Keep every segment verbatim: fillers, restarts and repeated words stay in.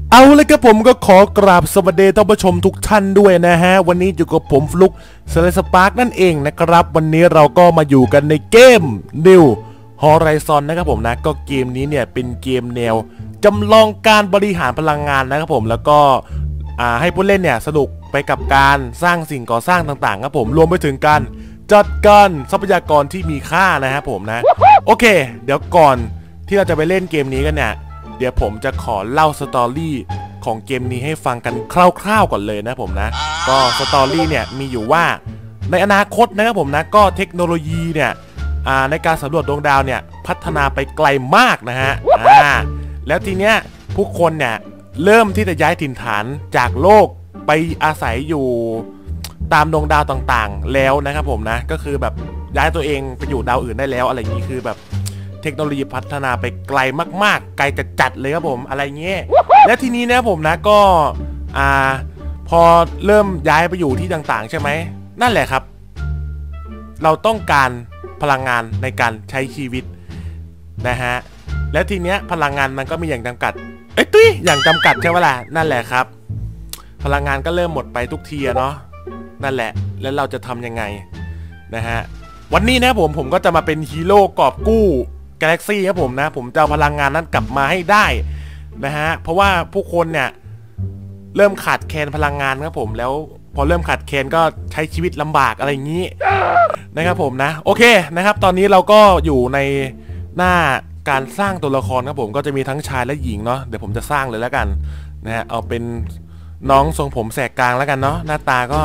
เอาเลยครับผมก็ขอกราบสวัสดีท่านผู้ชมทุกท่านด้วยนะฮะวันนี้อยู่กับผมฟลุกเซเลสปาร์กนั่นเองนะครับวันนี้เราก็มาอยู่กันในเกม New Horizon นะครับผมนะก็เกมนี้เนี่ยเป็นเกมแนวจำลองการบริหารพลังงานนะครับผมแล้วก็ให้ผู้เล่นเนี่ยสนุกไปกับการสร้างสิ่งก่อสร้างต่างๆครับผมรวมไปถึงการจัดการทรัพยากรที่มีค่านะครับผมนะโอเคเดี๋ยวก่อนที่เราจะไปเล่นเกมนี้กันเนี่ยเดี๋ยวผมจะขอเล่าสตอรี่ของเกมนี้ให้ฟังกันคร่าวๆก่อนเลยนะผมนะก็สตอรี่เนี่ยมีอยู่ว่าในอนาคตนะครับผมนะก็เทคโนโลยีเนี่ยในการสำรวจดวงดาวเนี่ยพัฒนาไปไกลมากนะฮะอ่าแล้วทีเนี้ยผู้คนเนี่ยเริ่มที่จะย้ายถิ่นฐานจากโลกไปอาศัยอยู่ตามดวงดาวต่างๆแล้วนะครับผมนะก็คือแบบย้ายตัวเองไปอยู่ดาวอื่นได้แล้วอะไรอย่างนี้คือแบบเทคโนโลยีพัฒนาไปไกลมากๆไกลจัดๆเลยครับผมอะไรเงี้ยและทีนี้นะผมนะก็อ่าพอเริ่มย้ายไปอยู่ที่ต่างๆใช่ไหมนั่นแหละครับเราต้องการพลังงานในการใช้ชีวิตนะฮะและทีเนี้ยพลังงานมันก็มีอย่างจำกัดเอ้ยตุ้ยอย่างจำกัดใช่ไหมล่ะนั่นแหละครับพลังงานก็เริ่มหมดไปทุกทีเนาะนั่นแหละแล้วเราจะทำยังไงนะฮะวันนี้นะผมผมก็จะมาเป็นฮีโร่กอบกู้กาแล็กซี่ครับผมนะผมจะเอาพลังงานนั้นกลับมาให้ได้นะฮะเพราะว่าผู้คนเนี่ยเริ่มขาดแคลนพลังงานครับผมแล้วพอเริ่มขาดแคลนก็ใช้ชีวิตลำบากอะไรอย่างนี้นะครับผมนะโอเคนะครับตอนนี้เราก็อยู่ในหน้าการสร้างตัวละครครับผมก็จะมีทั้งชายและหญิงเนาะเดี๋ยวผมจะสร้างเลยแล้วกันนะฮะเอาเป็นน้องทรงผมแสกกลางแล้วกันเนาะหน้าตาก็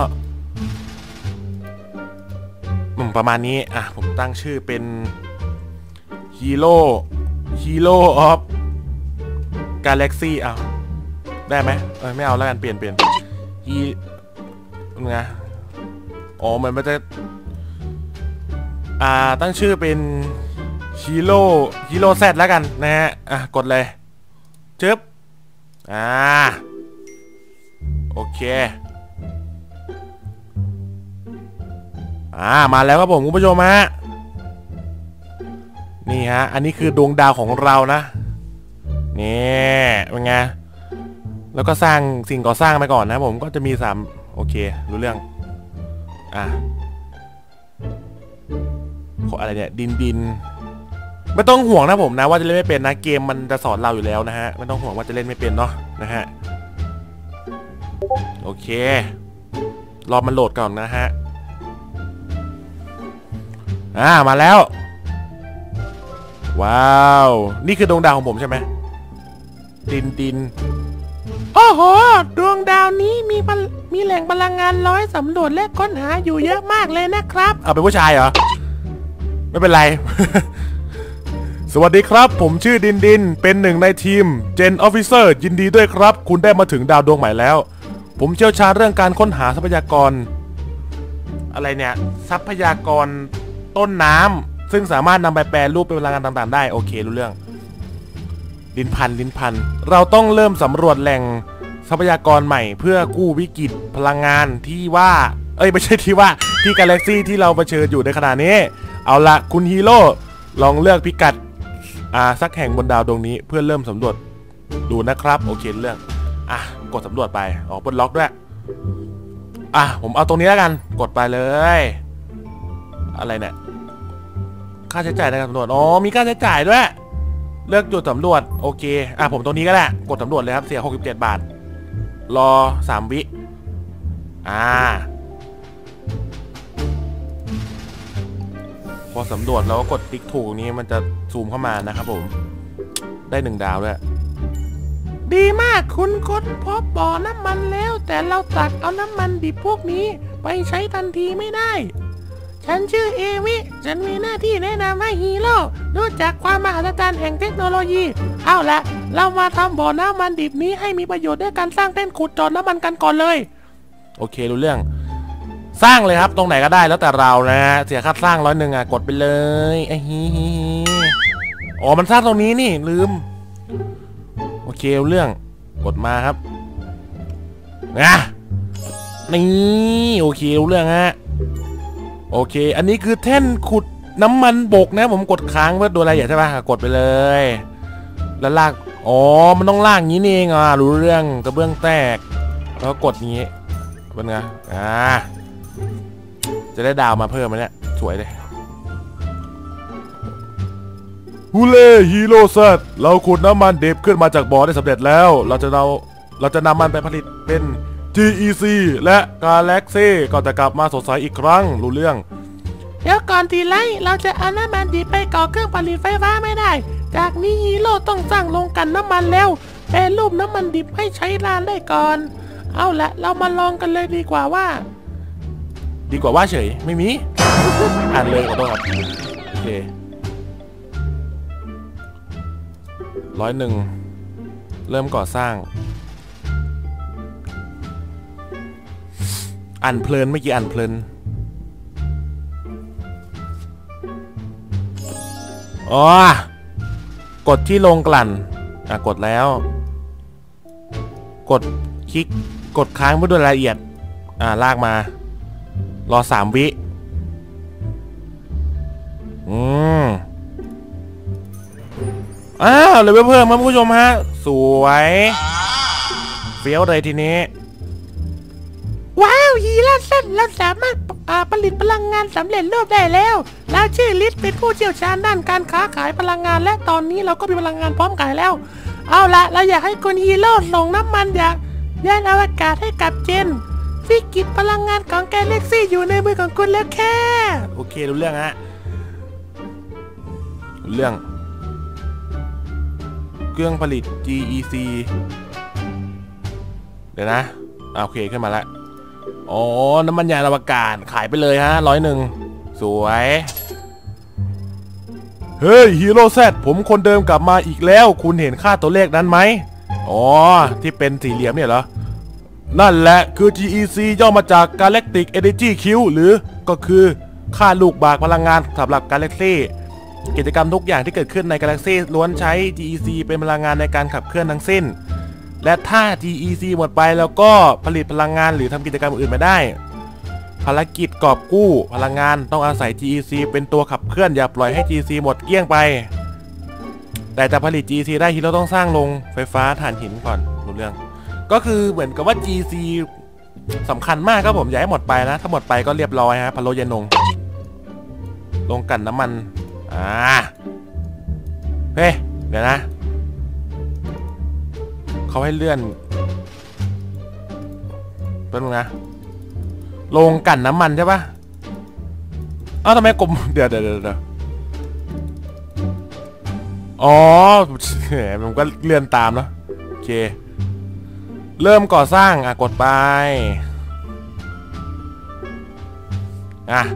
ประมาณนี้อ่ะผมตั้งชื่อเป็นฮีโร่ฮีโร่ออฟกาแล็กซี่เอาได้ไหมเออไม่เอาแล้วกันเปลี่ยนเปลี่ยนฮีไงอ๋อเหมือนมันจะอ่าตั้งชื่อเป็นฮีโร่ฮีโร่แซดแล้วกันนะฮะอ่ะกดเลยจึ๊บอ่าโอเคอ่ามาแล้วครับผมคุณผู้ชมฮะนี่ฮะอันนี้คือดวงดาวของเรานะนี่เป็นไงแล้วก็สร้างสิ่งก่อสร้างไปก่อนนะผมก็จะมีสามโอเครู้เรื่องอ่ะอะไรเนี่ยดินดินไม่ต้องห่วงนะผมนะว่าจะเล่นไม่เป็นนะเกมมันจะสอนเราอยู่แล้วนะฮะไม่ต้องห่วงว่าจะเล่นไม่เป็นเนาะนะฮะโอเครอมันโหลดก่อนนะฮะอ่ามาแล้วว้าวนี่คือดวงดาวของผมใช่ไหมดินดินโอ้โหดวงดาวนี้มีมีแหล่งพลังงานร้อยสำรวจและค้นหาอยู่เยอะมากเลยนะครับเอาเป็นผู้ชายเหรอไม่เป็นไร สวัสดีครับผมชื่อดินดินเป็นหนึ่งในทีม Gen Officer ยินดีด้วยครับคุณได้มาถึงดาวดวงใหม่แล้วผมเชี่ยวชาญเรื่องการค้นหาทรัพยากรอะไรเนี่ยทรัพยากรต้นน้ำซึ่งสามารถนำไปแปรรูปเป็นพลังงานต่างๆได้โอเครู้เรื่องลิ้นพันลิ้นพันเราต้องเริ่มสำรวจแหล่งทรัพยากรใหม่เพื่อกู้วิกฤตพลังงานที่ว่าเอ้ยไม่ใช่ที่ว่าที่กาแล็กซี่ที่เราเผชิญอยู่ในขณะนี้เอาละคุณฮีโร่ลองเลือกพิกัดอ่าสักแห่งบนดาวดวงนี้เพื่อเริ่มสำรวจดูนะครับโอเคเรื่องอ่ะกดสำรวจไปอ๋อปลดล็อกด้วยอ่ะผมเอาตรงนี้แล้วกันกดไปเลยอะไรเนี่ยค่าใช้จ่ายในการสำรวจอ๋อมีค่าใช้จ่ายด้วยเลือกจุดสำรวจโอเคอ่ะผมตรงนี้ก็ได้กดสำรวจเลยครับเสียหกสิบเจ็ดบาทรอสามวิอ่าพอสำรวจแล้วก็กดติ๊กถูกนี้มันจะซูมเข้ามานะครับผมได้หนึ่งดาวด้วยดีมากคุณค้นพบบ่อน้ำมันแล้วแต่เราตักเอาน้ำมันดิบพวกนี้ไปใช้ทันทีไม่ได้ฉันชื่อเอวิฉันมีหน้าที่แนะนำให้ฮีโร่รู้จักความมหัศจรรย์แห่งเทคโนโลยีเอาละเรามาทำบ่อน้ำมันดิบนี้ให้มีประโยชน์ด้วยการสร้างแท่นขุดเจาะน้ำมันกันก่อนเลยโอเครู้เรื่องสร้างเลยครับตรงไหนก็ได้แล้วแต่เรานะเสียค่าสร้างร้อยหนึ่งอ่ะกดไปเลยไอ้ฮีฮีอ๋อมันสร้างตรงนี้นี่ลืมโอเครู้เรื่องกดมาครับนะนี่โอเครู้เรื่องฮะโอเคอันนี้คือแท่นขุดน้ำมันบกนะผมกดค้างเพื่อดูรายละเอียดใช่ไหมกดไปเลยแล้วลากอ๋อมันต้องลากงี้นี่เองอ่ะรู้เรื่องกระเบื้องแตกแล้วกดงี้เป็นไงอ่าจะได้ดาวมาเพิ่มไหมเนี่ยสวยเลยฮูเล่ฮีโร่เซตเราขุดน้ำมันดิบขึ้นมาจากบ่อได้สำเร็จแล้วเราจะเราเราจะนำมันไปผลิตเป็น จี อี ซี และกาแล็กซี่ก็จะกลับมาสดใสอีกครั้งรู้เรื่องเดี๋ยวก่อนทีไรเราจะเอาน้ำมันดิบไปก่อเครื่องผลิตไฟฟ้าไม่ได้จากนี้ฮีโร่ต้องสร้างโรงกลั่นน้ำมันแล้วแปรรูปน้ำมันดิบให้ใช้งานได้ก่อนเอาละเรามาลองกันเลยดีกว่าว่าดีกว่าว่าเฉยไม่มี อ่านเลยขอโทษครับโอเคร้อยหนึ่งเริ่มก่อสร้างอ่านเพลินเมื่อกี้อ่านเพลินอ๋อกดที่ลงกลั่นอ่ะกดแล้วกดคลิกกดค้างเพื่อดูรายละเอียดอ่าลากมารอสามวิอืมอ้าวเลยเพิ่มครับผู้ชมฮะสวยเฟี้ยวเลยทีนี้ว้าวฮีโร่เส้นเราสามารถผลิตพลังงานสำเร็จรูปได้แล้วเราชื่อลิศเป็นผู้เชี่ยวชาญด้านการค้าขายพลังงานและตอนนี้เราก็มีพลังงานพร้อมขายแล้วเอาละเราอยากให้คุณฮีโร่ส่งน้ำมันจากยานอวกาศให้กับเจนวิกฤตพลังงานของแกเล็กซี่อยู่ในมือของคุณแล้วแค่โอเครู้เรื่องฮะรู้เรื่องเครื่องผลิต จี อี ซี เดี๋ยวนะโอเคขึ้นมาแล้วอ๋อน้ำมันยานอวกาศขายไปเลยฮะร้อยหนึ่งสวยเฮ้ยฮีโร่แซดผมคนเดิมกลับมาอีกแล้วคุณเห็นค่าตัวเลขนั้นไหมอ๋อที่เป็นสี่เหลี่ยมเนี่ยเหรอนั่นแหละคือ จี อี ซี ย่อมาจาก Galactic Energy Q หรือก็คือค่าลูกบากพลังงานสำหรับกาแล็กซี่กิจกรรมทุกอย่างที่เกิดขึ้นในกาแล็กซี่ล้วนใช้ จี อี ซี เป็นพลังงานในการขับเคลื่อนทั้งสิ้นและถ้า จี อี ซี หมดไปแล้วก็ผลิตพลังงานหรือทำกิจกรรมอื่นไม่ได้ภารกิจกอบกู้พลังงานต้องอาศัย จี อี ซี เป็นตัวขับเคลื่อนอย่าปล่อยให้ จี อี ซี หมดเกลี้ยงไปแต่จะผลิต จี อี ซี ได้ฮีโร่ต้องสร้างโรงไฟฟ้าถ่านหินก่อนรู้เรื่องก็คือเหมือนกับว่า จี อี ซี สำคัญมากครับผมอย่าให้หมดไปนะถ้าหมดไปก็เรียบร้อยฮะพะโล้เย็นนงลงกันน้ำมันอ่าเฮ้ยเดี๋ยวนะเขาให้เลื่อนเป็นไงนะลงกันน้ำมันใช่ปะอ้าวทำไมกลมเดี๋ยวเดี๋ยวเดี๋ยวอ๋อมันก็เลื่อนตามเนาะโอเคเริ่มก่อสร้างอ่ะกดไปอ่ะ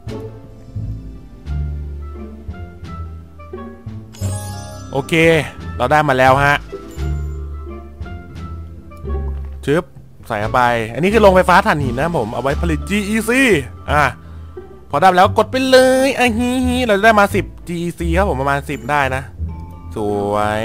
โอเคเราได้มาแล้วฮะชึบใส่เข้าไปอันนี้คือโรงไฟฟ้าถ่านหินนะผมเอาไว้ผลิต จี อี ซี อ่ะพอได้แล้วกดไปเลยอ่ะฮีฮีเราได้มาสิบ จี อี ซี ครับผมประมาณสิบได้นะสวย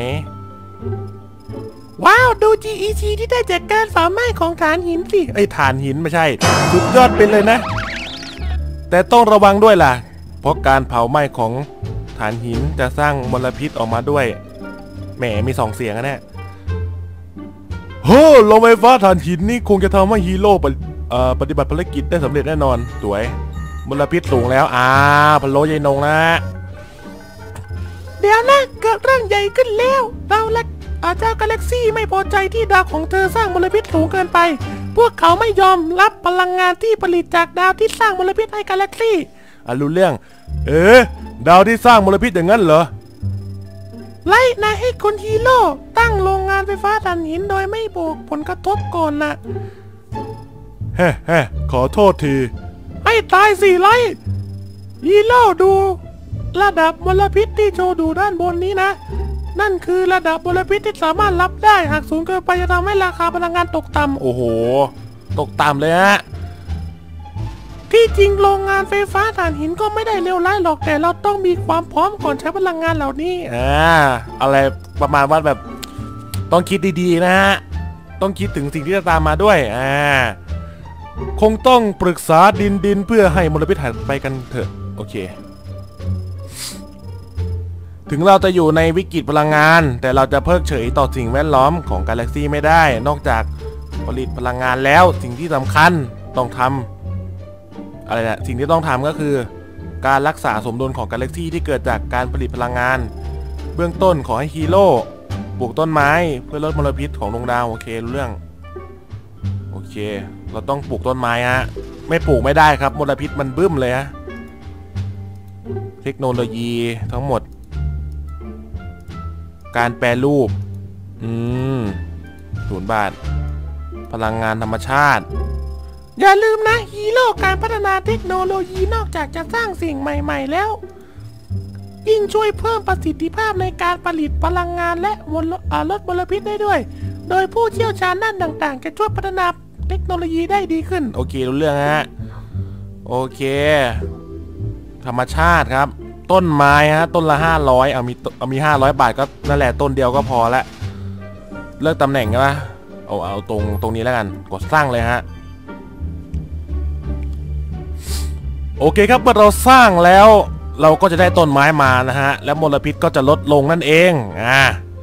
ว้าวดู จี อี ซี ที่ได้จากการเผาไหม้ของถ่านหินสิไอ้ถ่านหินไม่ใช่สุดยอดไปเลยนะแต่ต้องระวังด้วยล่ะเพราะการเผาไหม้ของถ่านหินจะสร้างมลพิษออกมาด้วยแหมมีสองเสียงนะเนี่ยเฮ้อโรงไฟฟ้าถ่านหินนี่คงจะทำให้ฮีโร่ปฏิบัติภารกิจได้สำเร็จแน่นอนสวยมลพิษสูงแล้วอ่าพะโล้ยายนงนะเดี๋ยวนะเกิดเรื่องใหญ่ขึ้นแล้วเราและอาเจ้ากาแล็กซี่ไม่พอใจที่ดาวของเธอสร้างมลพิษสูงเกินไปพวกเขาไม่ยอมรับพลังงานที่ผลิตจากดาวที่สร้างมลพิษให้กาแล็กซี่อ่ะรู้เรื่องเอ๊ะดาวที่สร้างมลพิษอย่างนั้นเหรอไล่นายให้คนฮีโร่ตั้งโรงงานไฟฟ้าถ่านหินโดยไม่บอกผลกระทบก่อนนะเฮ้เฮ้ขอโทษทีให้ตายสิไล่ฮีโร่ดูระดับมลพิษที่โชว์ดูด้านบนนี้นะนั่นคือระดับมลพิษที่สามารถรับได้หากสูงเกินไปจะทำให้ราคาพลังงานตกต่ำโอ้โหตกต่ำเลยฮะที่จริงโรงงานไฟฟ้าถ่านหินก็ไม่ได้เลวร้ายหรอกแต่เราต้องมีความพร้อมก่อนใช้พลังงานเหล่านี้อ่าอะไรประมาณว่าแบบต้องคิดดีๆนะฮะต้องคิดถึงสิ่งที่จะตามมาด้วยอ่าคงต้องปรึกษาดินดินเพื่อให้มลพิษหายไปกันเถอะโอเคถึงเราจะอยู่ในวิกฤตพลังงานแต่เราจะเพิกเฉยต่อสิ่งแวดล้อมของกาแล็กซี่ไม่ได้นอกจากผลิตพลังงานแล้วสิ่งที่สำคัญต้องทำอะไรนะสิ่งที่ต้องทำก็คือการรักษาสมดุลของกาแล็กซี่ที่เกิดจากการผลิตพลังงานเบื้องต้นขอให้ฮีโร่ปลูกต้นไม้เพื่อลดมลพิษของดวงดาวโอเครู้เรื่องโอเคเราต้องปลูกต้นไม้ฮะไม่ปลูกไม่ได้ครับมลพิษมันบึ้มเลยฮะเทคโนโลยีทั้งหมดการแปรรูปอืมศูนย์บาทพลังงานธรรมชาติอย่าลืมนะฮีโร่การพัฒนาเทคโนโลยีนอกจากจะสร้างสิ่งใหม่ๆแล้วยิ่งช่วยเพิ่มประสิทธิภาพในการผลิตพลังงานและลดมลพิษได้ด้วยโดยผู้เชี่ยวชาญด้านต่างๆจะช่วยพัฒนาเทคโนโลยีได้ดีขึ้นโอเครู้เรื่องฮะโอเคธรรมชาติครับต้นไม้ฮะต้นละห้าร้อยเอามีเอามีห้าร้อยบาทก็นั่นแหละต้นเดียวก็พอละเลือกตำแหน่งใช่ไหมเอาเอาตรงตรงนี้แล้วกันกดสร้างเลยฮะโอเคครับเมื่อเราสร้างแล้วเราก็จะได้ต้นไม้มานะฮะและมลพิษก็จะลดลงนั่นเองอ่า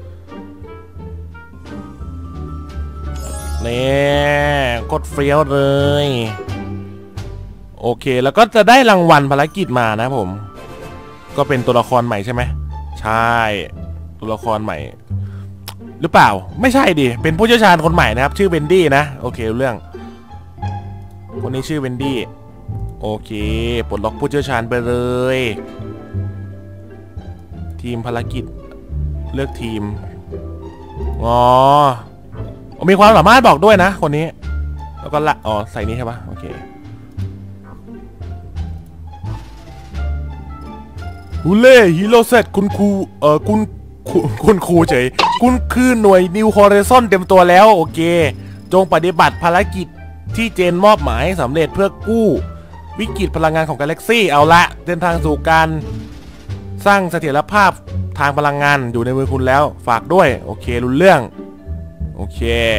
นี่กดเฟี้ยวเลยโอเคแล้วก็จะได้รางวัลภารกิจมานะผมก็เป็นตัวละครใหม่ใช่ไหมใช่ตัวละครใหม่หรือเปล่าไม่ใช่ดิเป็นผู้เชี่ยวชาญคนใหม่นะครับชื่อเวนดี้นะโอเคเรื่องคนนี้ชื่อเวนดี้โอเคปลดล็อกผู้เชี่ยวชาญไปเลยทีมภารกิจเลือกทีมอ๋อมีความสามารถบอกด้วยนะคนนี้แล้วก็ละอ๋อใส่นี้ใช่ปะโอเคฮูเล่ฮีโร่เซตคุณครูเอ่อคุณคุณครูเฉยคุณคือหน่วยนิวฮอริซอนเต็มตัวแล้วโอเคจงปฏิบัติภารกิจที่เจนมอบหมายสำเร็จเพื่อกู้วิกฤตพลังงานของกาแล็กซี่เอาละเดินทางสู่การสร้างเสถียรภาพทางพลังงานอยู่ในมือคุณแล้วฝากด้วยโอเครู้เรื่องโอเค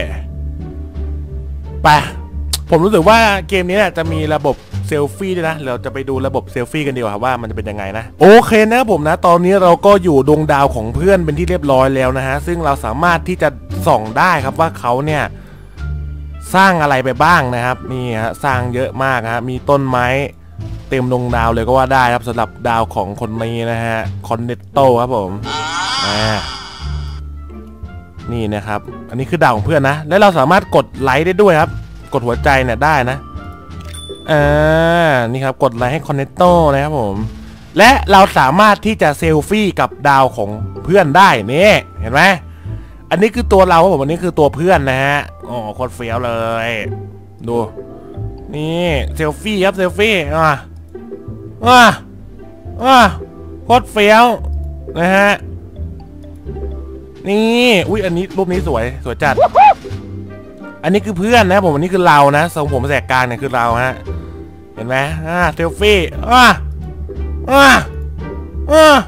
ไปผมรู้สึกว่าเกมนี้จะมีระบบเซลฟี่ด้วยนะเราจะไปดูระบบเซลฟี่กันดีกว่าว่ามันจะเป็นยังไงนะโอเคนะครับผมนะตอนนี้เราก็อยู่ดวงดาวของเพื่อนเป็นที่เรียบร้อยแล้วนะฮะซึ่งเราสามารถที่จะส่องได้ครับว่าเขาเนี่ยสร้างอะไรไปบ้างนะครับนี่ฮะสร้างเยอะมากฮะมีต้นไม้เต็มดวงดาวเลยก็ว่าได้ครับสำหรับดาวของคนนี้นะฮะคอนเนตโตครับผมอ่านี่นะครับอันนี้คือดาวของเพื่อนนะและเราสามารถกดไลค์ได้ด้วยครับกดหัวใจเนี่ยได้นะอ่านี่ครับกดไลค์ให้คอนเนตโตนะครับผมและเราสามารถที่จะเซลฟี่กับดาวของเพื่อนได้นี่เห็นไหมอันนี้คือตัวเราครับผมอันนี้คือตัวเพื่อนนะฮะอ๋อโคตรเฟี้ยวเลยดูนี่เซลฟี่ครับเซลฟี่อ่ะอ่ะอ่ะโคตรเฟี้ยวนะฮะนี่อุ้ยอันนี้รูปนี้สวยสวยจัดอันนี้คือเพื่อนนะผมอันนี้คือเรานะทรงผมแสกกลางเนี่ยคือเราฮะเห็นไหมอ่าเซลฟี่อ่ะอ่ะอ่ะ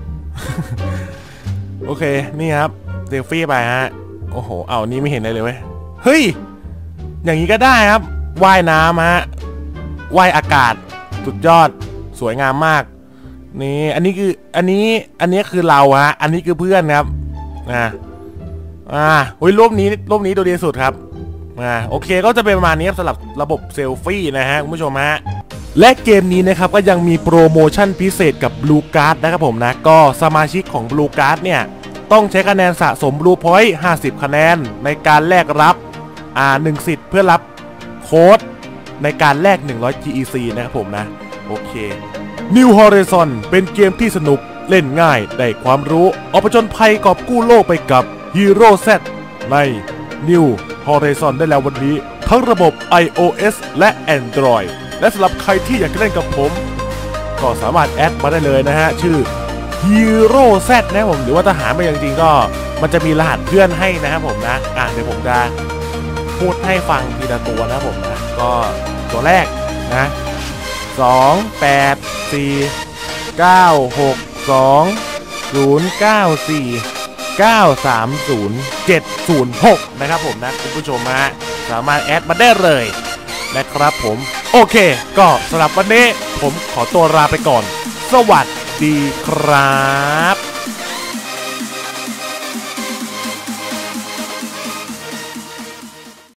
โอเคนี่ครับเซลฟี่ไปฮะโอ้โหเอานี่ไม่เห็นเลยเลยเว้ยเฮ้ยอย่างนี้ก็ได้ครับว่ายน้ำฮะว่ายอากาศสุดยอดสวยงามมากนี่อันนี้คืออันนี้อันนี้คือเราฮะอันนี้คือเพื่อนครับอ่าอ่าโอ้ยรูปนี้รูปนี้ดูดีสุดครับอ่าโอเคก็จะเป็นประมาณนี้สำหรับระบบเซลฟี่นะฮะคุณผู้ชมฮะและเกมนี้นะครับก็ยังมีโปรโมชั่นพิเศษกับ Blue Card นะครับผมนะก็สมาชิกของ Blue Card เนี่ยต้องใช้คะแนนสะสม Blue Point ห้าสิบคะแนนในการแลกรับอ่าหนึ่งสิทธิ์เพื่อรับโค้ดในการแลกหนึ่งร้อย จี อี ซี นะครับผมนะโอเค New Horizon เป็นเกมที่สนุกเล่นง่ายได้ความรู้เอาผจญภัยกอบกู้โลกไปกับ Hero Z ใน New Horizon ได้แล้ววันนี้ทั้งระบบ ไอ โอ เอส และ Android และสำหรับใครที่อยากจะเล่นกับผมก็สามารถแอดมาได้เลยนะฮะชื่อ Hero Z นะผมหรือว่าถ้าหาไม่จริงๆก็มันจะมีรหัสเพื่อนให้นะครับผมนะอ่ะเดี๋ยวผมจะพูดให้ฟังทีละตัวนะผมนะก็ตัวแรกนะสองแปดสี่เก้าหกสองศูนย์เก้าสี่เก้าสามศูนย์เจ็ดศูนย์หกนะครับผมนะคุณผู้ชมฮะสามารถแอดมาได้เลยนะครับผมโอเคก็สำหรับวันนี้ผมขอตัวลาไปก่อนสวัสดีครับ